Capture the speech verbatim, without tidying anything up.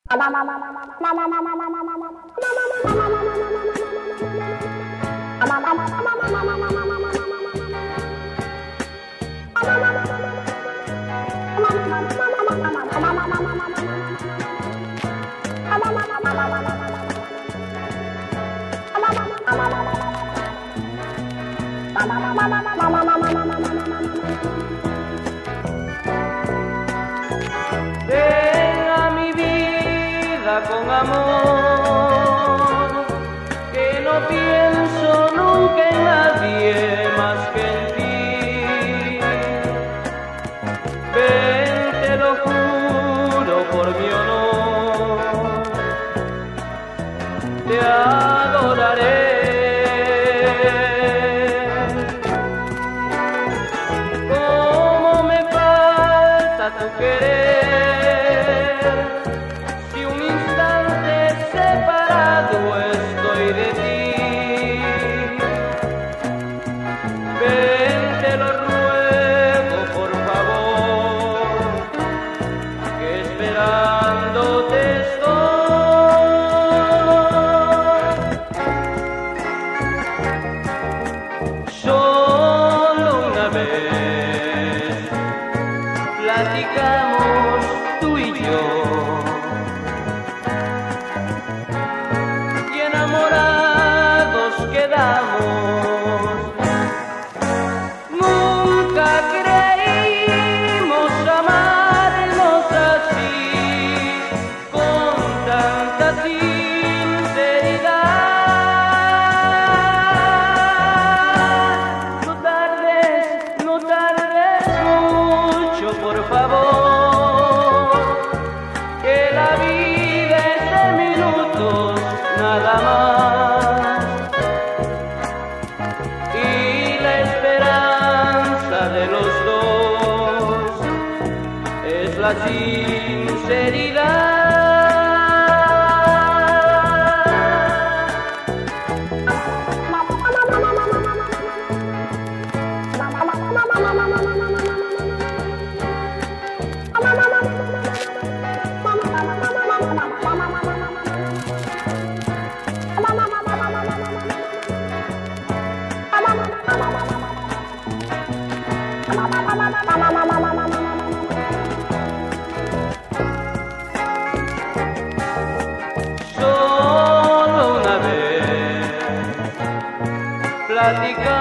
Ven a mi vida con amor, que no pienso nunca en nadie más que en ti. Ven, te lo juro por mi honor, te adoraré. Cómo me falta tu querer, si un instante separado estoy de ti. Ven, te lo ruego por favor, que esperándote estoy. Solo una vez platicamos tú y yo, y enamorados quedamos. Nunca creímos amarnos así, con tanta sinceridad. No tardes, no tardes mucho, por favor, que la vida es de minutos nada más, y la esperanza de los dos es la sinceridad. Solo una vez platicamos